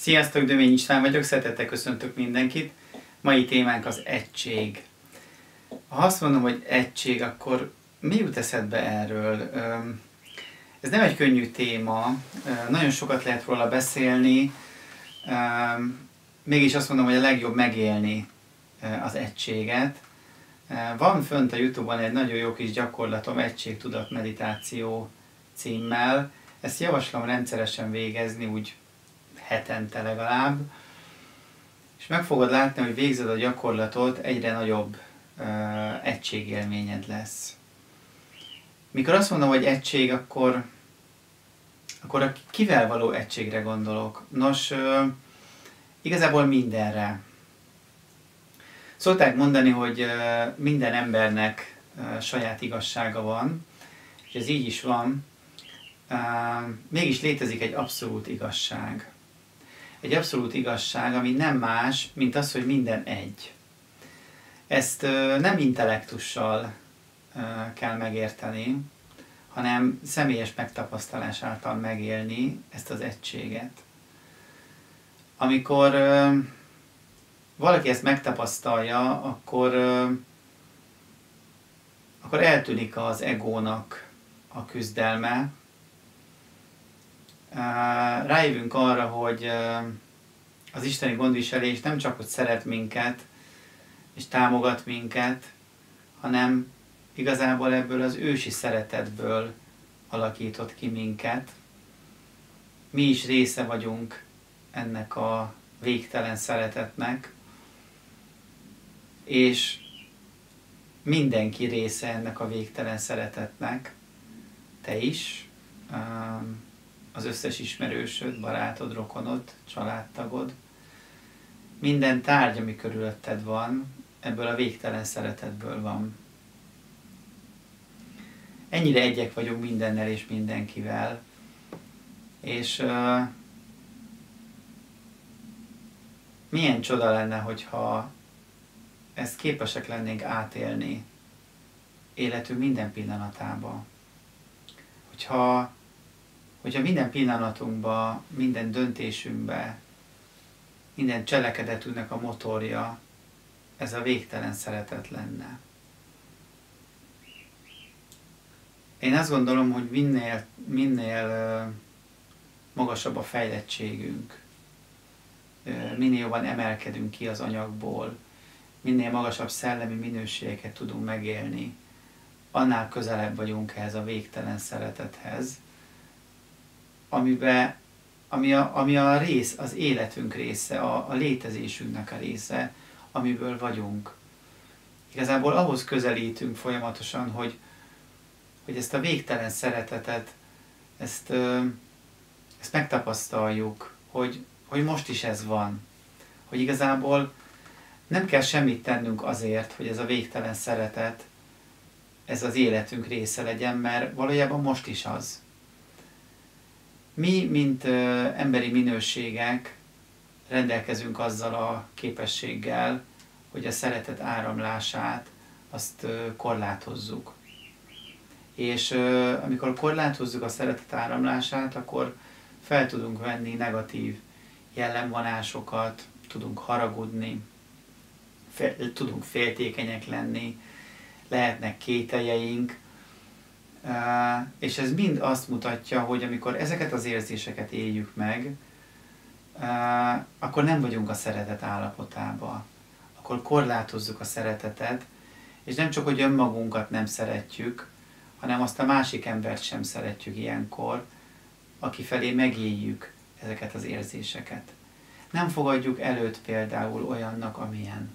Sziasztok, Dömény István vagyok, szeretettel köszöntök mindenkit. Mai témánk az egység. Ha azt mondom, hogy egység, akkor mi jut eszedbe erről? Ez nem egy könnyű téma, nagyon sokat lehet róla beszélni, mégis azt mondom, hogy a legjobb megélni az egységet. Van fönt a YouTube-on egy nagyon jó kis gyakorlatom, Egységtudat meditáció címmel. Ezt javaslom rendszeresen végezni, úgy hetente legalább, és meg fogod látni, hogy végzed a gyakorlatot, egyre nagyobb egységélményed lesz. Mikor azt mondom, hogy egység, akkor a kivel való egységre gondolok? Nos, igazából mindenre. Szokták mondani, hogy minden embernek saját igazsága van, és ez így is van, mégis létezik egy abszolút igazság. Egy abszolút igazság, ami nem más, mint az, hogy minden egy. Ezt nem intellektussal kell megérteni, hanem személyes megtapasztalás által megélni ezt az egységet. Amikor valaki ezt megtapasztalja, akkor eltűnik az egónak a küzdelme. Rájövünk arra, hogy az isteni gondviselés nem csak, hogy szeret minket, és támogat minket, hanem igazából ebből az ősi szeretetből alakított ki minket. Mi is része vagyunk ennek a végtelen szeretetnek, és mindenki része ennek a végtelen szeretetnek, te is, az összes ismerősöd, barátod, rokonod, családtagod, minden tárgy, ami körülötted van, ebből a végtelen szeretetből van. Ennyire egyek vagyunk mindennel és mindenkivel, és milyen csoda lenne, hogyha ezt képesek lennénk átélni életünk minden pillanatában. Hogyha minden pillanatunkban, minden döntésünkben, minden cselekedetünknek a motorja ez a végtelen szeretet lenne. Én azt gondolom, hogy minél magasabb a fejlettségünk, minél jobban emelkedünk ki az anyagból, minél magasabb szellemi minőségeket tudunk megélni, annál közelebb vagyunk ehhez a végtelen szeretethez, ami a rész, az életünk része, a létezésünknek a része, amiből vagyunk. Igazából ahhoz közelítünk folyamatosan, hogy ezt a végtelen szeretetet, ezt megtapasztaljuk, hogy most is ez van. Hogy igazából nem kell semmit tennünk azért, hogy ez a végtelen szeretet, ez az életünk része legyen, mert valójában most is az. Mi, mint emberi minőségek rendelkezünk azzal a képességgel, hogy a szeretet áramlását azt korlátozzuk. És amikor korlátozzuk a szeretet áramlását, akkor fel tudunk venni negatív jellemvonásokat, tudunk haragudni, tudunk féltékenyek lenni, lehetnek kételjeink, és ez mind azt mutatja, hogy amikor ezeket az érzéseket éljük meg, akkor nem vagyunk a szeretet állapotában. Akkor korlátozzuk a szeretetet, és nem csak, hogy önmagunkat nem szeretjük, hanem azt a másik embert sem szeretjük ilyenkor, aki felé megéljük ezeket az érzéseket. Nem fogadjuk előtt például olyannak, amilyen.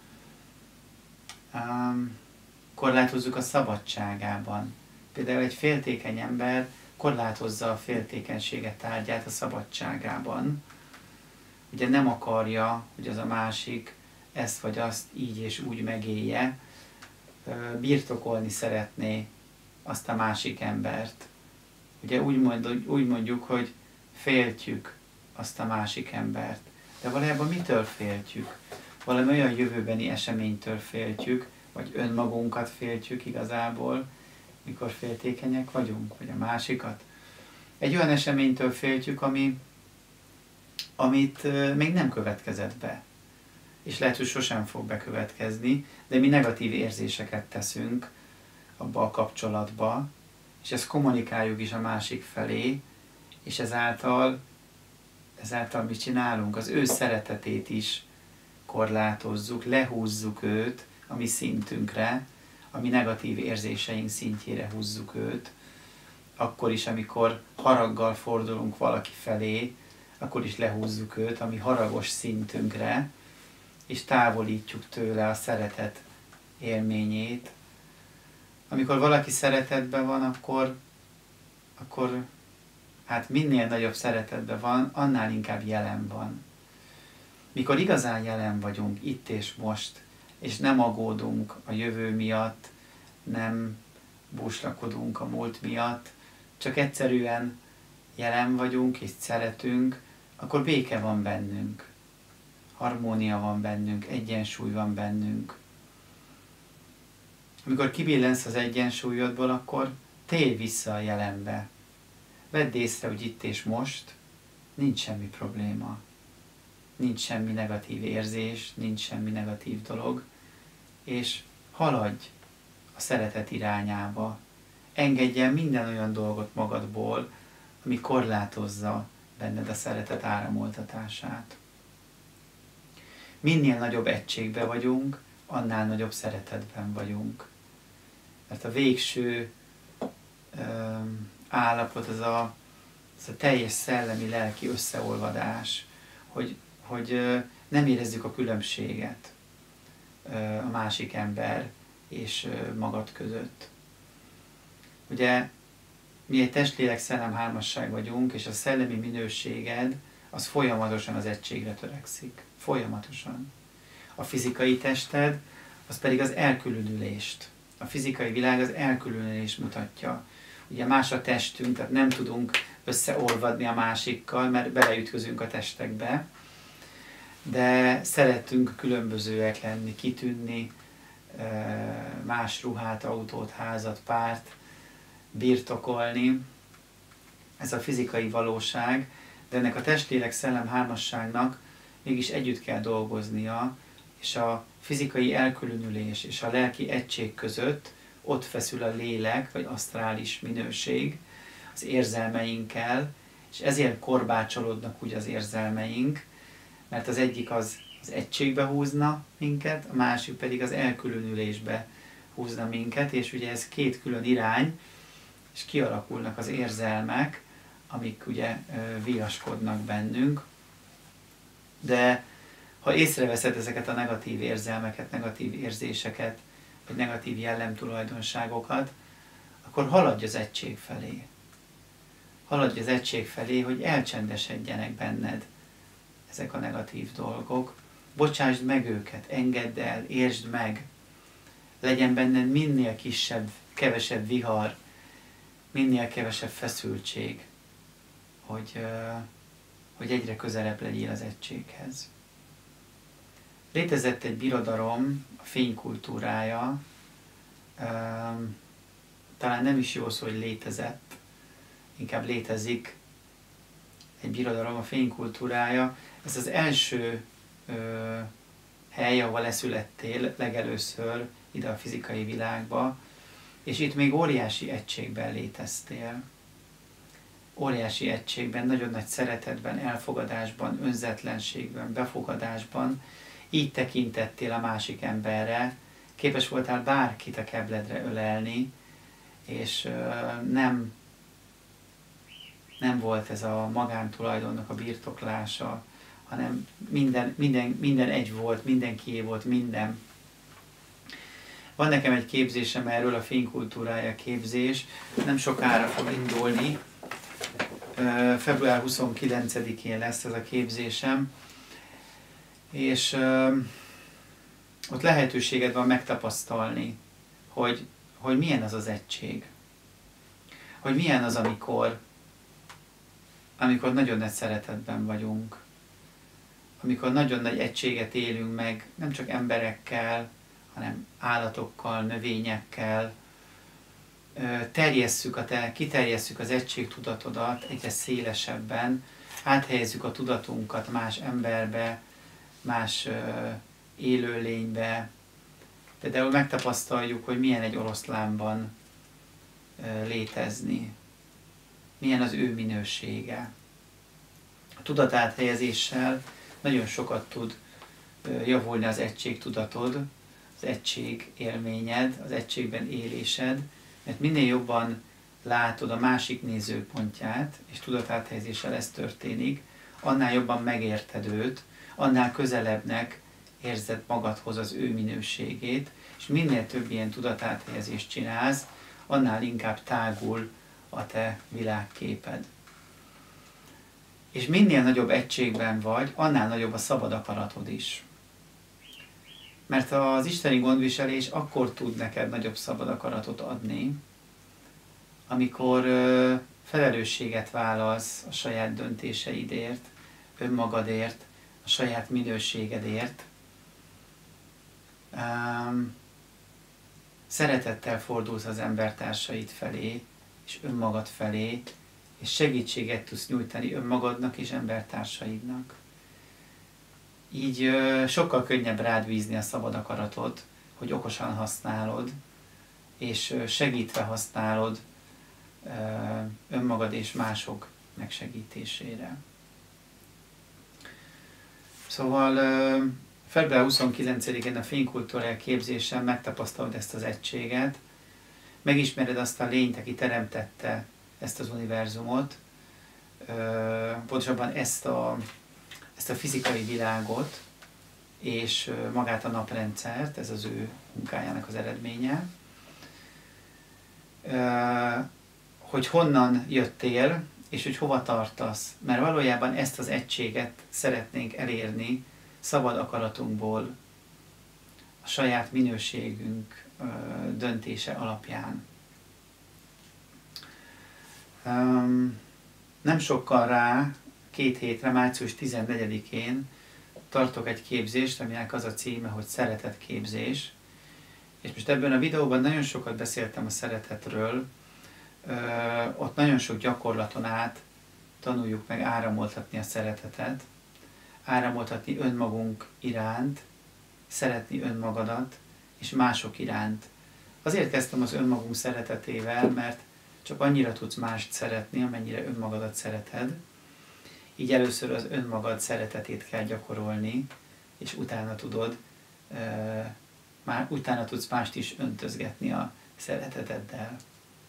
Korlátozzuk a szabadságában. Például egy féltékeny ember korlátozza a féltékenységet tárgyát a szabadságában. Ugye nem akarja, hogy az a másik ezt vagy azt így és úgy megélje, birtokolni szeretné azt a másik embert. Ugye úgy mondjuk, hogy féltjük azt a másik embert. De valójában mitől féltjük? Valami olyan jövőbeni eseménytől féltjük, vagy önmagunkat féltjük igazából, mikor féltékenyek vagyunk, vagy a másikat. Egy olyan eseménytől féltjük, ami amit még nem következett be. És lehet, hogy sosem fog bekövetkezni, de mi negatív érzéseket teszünk abba a kapcsolatba, és ezt kommunikáljuk is a másik felé, és ezáltal mit csinálunk? Az ő szeretetét is korlátozzuk, lehúzzuk őt a mi szintünkre, a mi negatív érzéseink szintjére húzzuk őt, akkor is, amikor haraggal fordulunk valaki felé, akkor is lehúzzuk őt a mi haragos szintünkre, és távolítjuk tőle a szeretet élményét. Amikor valaki szeretetben van, akkor hát minél nagyobb szeretetben van, annál inkább jelen van. Mikor igazán jelen vagyunk itt és most, és nem aggódunk a jövő miatt, nem búslakodunk a múlt miatt, csak egyszerűen jelen vagyunk és szeretünk, akkor béke van bennünk, harmónia van bennünk, egyensúly van bennünk. Amikor kibillensz az egyensúlyodból, akkor térj vissza a jelenbe. Vedd észre, hogy itt és most nincs semmi probléma. Nincs semmi negatív érzés, nincs semmi negatív dolog, és haladj a szeretet irányába. Engedj el minden olyan dolgot magadból, ami korlátozza benned a szeretet áramoltatását. Minél nagyobb egységben vagyunk, annál nagyobb szeretetben vagyunk. Mert a végső állapot az a teljes szellemi, lelki összeolvadás, hogy nem érezzük a különbséget a másik ember és magad között. Ugye mi egy test-lélek-szellem hármasság vagyunk, és a szellemi minőséged az folyamatosan az egységre törekszik. Folyamatosan. A fizikai tested az pedig az elkülönülést. A fizikai világ az elkülönülést mutatja. Ugye más a testünk, tehát nem tudunk összeolvadni a másikkal, mert beleütközünk a testekbe, de szeretünk különbözőek lenni, kitűnni, más ruhát, autót, házat, párt birtokolni. Ez a fizikai valóság, de ennek a test-lélek-szellem hármasságnak mégis együtt kell dolgoznia, és a fizikai elkülönülés és a lelki egység között ott feszül a lélek, vagy asztrális minőség az érzelmeinkkel, és ezért korbácsolódnak úgy az érzelmeink, mert az egyik az egységbe húzna minket, a másik pedig az elkülönülésbe húzna minket, és ugye ez két külön irány, és kialakulnak az érzelmek, amik ugye viaskodnak bennünk. De ha észreveszed ezeket a negatív érzelmeket, negatív érzéseket, vagy negatív jellemtulajdonságokat, akkor haladj az egység felé. Haladj az egység felé, hogy elcsendesedjenek benned ezek a negatív dolgok. Bocsásd meg őket, engedd el, értsd meg. Legyen benned minél kisebb, kevesebb vihar, minél kevesebb feszültség, hogy egyre közelebb legyél az egységhez. Létezett egy birodalom, a fénykultúrája, talán nem is jó szó, hogy létezett, inkább létezik egy birodalom, a fénykultúrája. Ez az első hely, ahol leszülettél legelőször ide a fizikai világba, és itt még óriási egységben léteztél. Óriási egységben, nagyon nagy szeretetben, elfogadásban, önzetlenségben, befogadásban, így tekintettél a másik emberre, képes voltál bárkit a kebledre ölelni, és nem volt ez a magántulajdonnak a birtoklása, hanem minden egy volt, mindenkié volt minden. Van nekem egy képzésem erről, a fénykultúrája képzés, nem sokára fog indulni, február 29-én lesz ez a képzésem, és ott lehetőséged van megtapasztalni, hogy milyen az az egység. Hogy milyen az, amikor nagyon nagy szeretetben vagyunk, amikor nagyon nagy egységet élünk meg, nem csak emberekkel, hanem állatokkal, növényekkel, kiterjesszük az egységtudatodat egyre szélesebben, áthelyezzük a tudatunkat más emberbe, más élőlénybe. Például megtapasztaljuk, hogy milyen egy oroszlánban létezni, milyen az ő minősége. A tudatáthelyezéssel nagyon sokat tud javulni az egységtudatod, az egység élményed, az egységben élésed, mert minél jobban látod a másik nézőpontját, és tudatáthelyezéssel ez történik, annál jobban megérted őt, annál közelebbnek érzed magadhoz az ő minőségét, és minél több ilyen tudatáthelyezést csinálsz, annál inkább tágul a te világképed. És minél nagyobb egységben vagy, annál nagyobb a szabad akaratod is. Mert az isteni gondviselés akkor tud neked nagyobb szabad akaratot adni, amikor felelősséget vállalsz a saját döntéseidért, önmagadért, a saját minőségedért. Szeretettel fordulsz az embertársaid felé, és önmagad felé, és segítséget tudsz nyújtani önmagadnak és embertársaidnak. Így sokkal könnyebb rád bízni a szabad akaratot, hogy okosan használod, és segítve használod önmagad és mások megsegítésére. Szóval február 29-én a fénykultúrák képzésen megtapasztalod ezt az egységet, megismered azt a lényt, aki teremtette ezt az univerzumot, pontosabban ezt a fizikai világot, és magát a naprendszert, ez az ő munkájának az eredménye, hogy honnan jöttél, és hogy hova tartasz. Mert valójában ezt az egységet szeretnénk elérni szabad akaratunkból, a saját minőségünk döntése alapján. Nem sokkal rá, 2 hétre, március 14-én tartok egy képzést, aminek az a címe, hogy szeretetképzés. És most ebben a videóban nagyon sokat beszéltem a szeretetről, ott nagyon sok gyakorlaton át tanuljuk meg áramoltatni a szeretetet, áramoltatni önmagunk iránt, szeretni önmagadat és mások iránt. Azért kezdtem az önmagunk szeretetével, mert csak annyira tudsz mást szeretni, amennyire önmagadat szereted. Így először az önmagad szeretetét kell gyakorolni, és utána tudsz mást is öntözgetni a szereteteddel.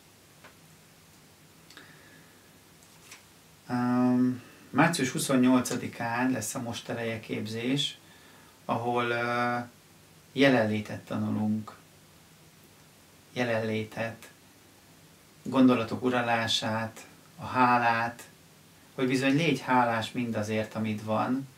Március 28-án lesz a Most ereje képzés, ahol jelenlétet tanulunk. Jelenlétet, gondolatok uralását, a hálát, hogy bizony légy hálás mindazért, amit van.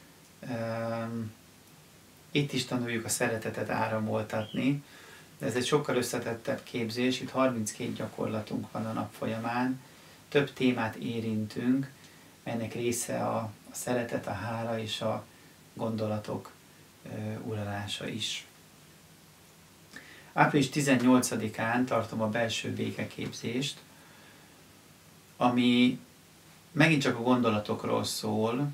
Itt is tanuljuk a szeretetet áramoltatni, de ez egy sokkal összetettebb képzés, itt 32 gyakorlatunk van a nap folyamán, több témát érintünk, ennek része a szeretet, a hála és a gondolatok uralása is. Április 18-án tartom a belső békeképzést, ami megint csak a gondolatokról szól,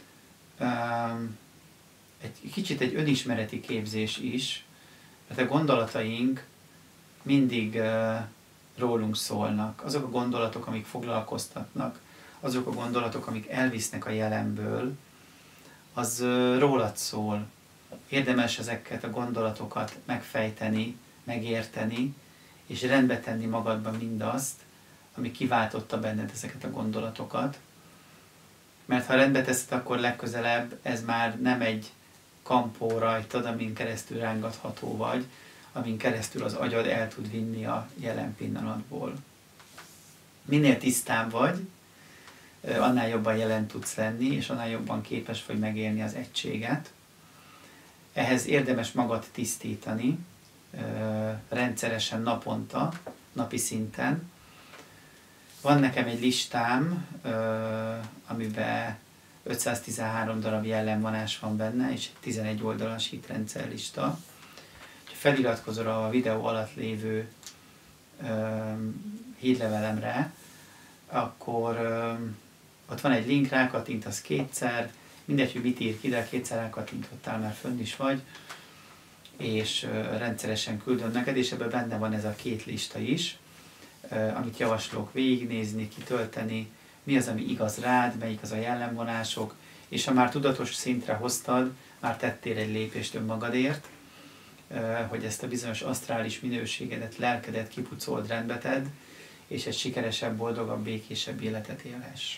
egy kicsit egy önismereti képzés is, mert a gondolataink mindig rólunk szólnak. Azok a gondolatok, amik foglalkoztatnak, azok a gondolatok, amik elvisznek a jelenből, az rólad szól. Érdemes ezeket a gondolatokat megfejteni, megérteni, és rendbe tenni magadban mindazt, ami kiváltotta benned ezeket a gondolatokat. Mert ha rendbe teszed, akkor legközelebb ez már nem egy kampó rajtad, amin keresztül rángatható vagy, amin keresztül az agyad el tud vinni a jelen pillanatból. Minél tisztább vagy, annál jobban jelen tudsz lenni, és annál jobban képes vagy megélni az egységet. Ehhez érdemes magad tisztítani, rendszeresen naponta, napi szinten. Van nekem egy listám, amiben 513 darab jellemvonás van benne, és 11 oldalas hitrendszer lista. Ha feliratkozol a videó alatt lévő hírlevelemre, akkor Ott van egy link, rákattintasz kétszer, mindegy, hogy mit ír ki, de kétszer rákattintottál, már fönn is vagy, és rendszeresen küldöm neked, és ebben benne van ez a 2 lista is, amit javaslok végignézni, kitölteni, mi az, ami igaz rád, melyik az a jellemvonások, és ha már tudatos szintre hoztad, már tettél egy lépést önmagadért, hogy ezt a bizonyos asztrális minőségedet, lelkedet kipucold, rendbe tedd, és egy sikeresebb, boldogabb, békésebb életet élhess.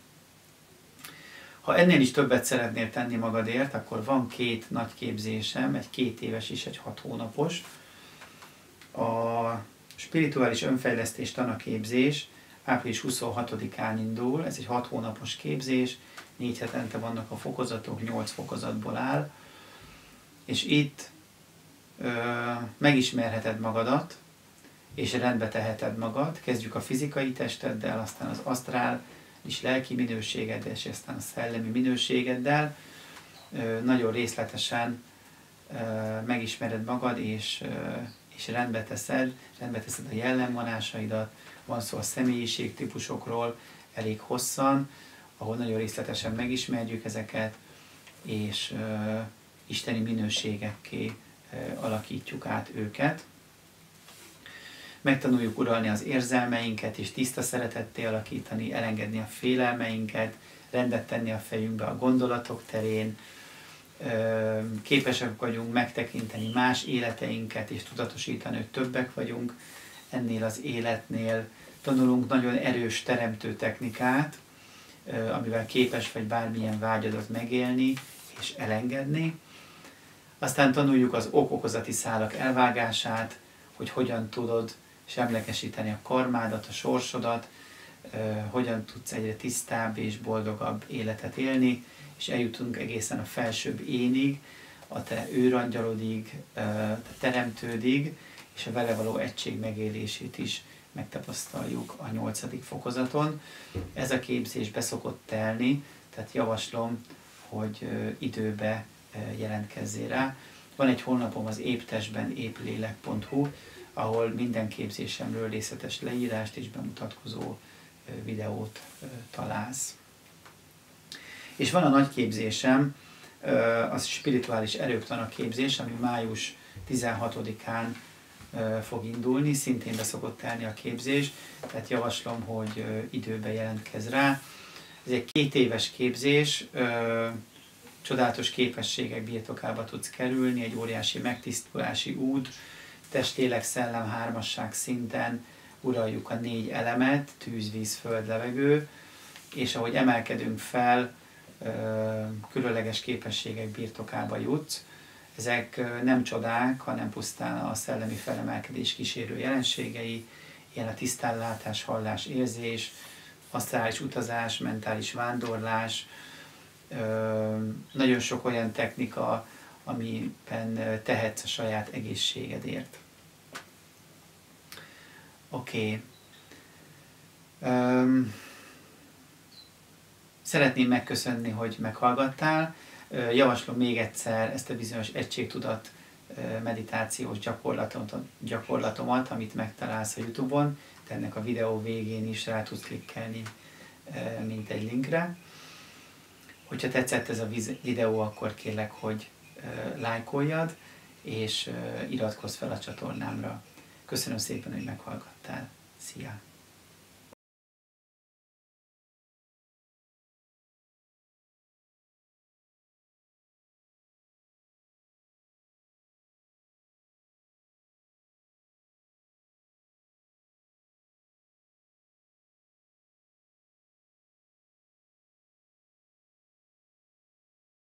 Ha ennél is többet szeretnél tenni magadért, akkor van 2 nagy képzésem, egy 2 éves és egy 6 hónapos. A spirituális önfejlesztés tanaképzés április 26-án indul, ez egy 6 hónapos képzés, 4 hetente vannak a fokozatok, 8 fokozatból áll, és itt megismerheted magadat, és rendbe teheted magad. Kezdjük a fizikai testeddel, aztán az asztrális lelki minőségeddel, és aztán a szellemi minőségeddel. Nagyon részletesen megismered magad, és rendbe teszed a jellemvonásaidat. Van szó a személyiségtípusokról elég hosszan, ahol nagyon részletesen megismerjük ezeket, és isteni minőségekké alakítjuk át őket. Megtanuljuk uralni az érzelmeinket, és tiszta szeretetté alakítani, elengedni a félelmeinket, rendet tenni a fejünkbe a gondolatok terén, képesek vagyunk megtekinteni más életeinket, és tudatosítani, hogy többek vagyunk ennél az életnél. Tanulunk nagyon erős teremtő technikát, amivel képes vagy bármilyen vágyadat megélni és elengedni. Aztán tanuljuk az ok-okozati szálak elvágását, hogy hogyan tudod semlegesíteni a karmádat, a sorsodat, hogyan tudsz egyre tisztább és boldogabb életet élni, és eljutunk egészen a felsőbb énig, a te őrangyalodig, a teremtődig, és a vele való egység megélését is megtapasztaljuk a 8. fokozaton. Ez a képzés be szokott telni, tehát javaslom, hogy időbe jelentkezzél rá. Van egy honlapom, az éptestben épplélek.hu, ahol minden képzésemről részletes leírást és bemutatkozó videót találsz. És van a nagy képzésem, az spirituális erők tanaképzés, ami május 16-án fog indulni, szintén be szokott telni a képzés, tehát javaslom, hogy időbe jelentkezz rá. Ez egy 2 éves képzés, csodálatos képességek birtokába tudsz kerülni, egy óriási megtisztulási út, test, lélek, szellem, hármasság szinten uraljuk a 4 elemet, tűz, víz, föld, levegő, és ahogy emelkedünk fel, különleges képességek birtokába jutsz. Ezek nem csodák, hanem pusztán a szellemi felemelkedés kísérő jelenségei, ilyen a tisztánlátás, hallás, érzés, asztrális utazás, mentális vándorlás, nagyon sok olyan technika, amiben tehetsz a saját egészségedért. Oké. Szeretném megköszönni, hogy meghallgattál. Javaslom még egyszer ezt a bizonyos egységtudat meditációs gyakorlatomat, amit megtalálsz a YouTube-on. De ennek a videó végén is rá tudsz klikkelni, mint egy linkre. Hogyha tetszett ez a videó, akkor kérlek, hogy lájkoljad, és iratkozz fel a csatornámra. Köszönöm szépen, hogy meghallgattál. Szia!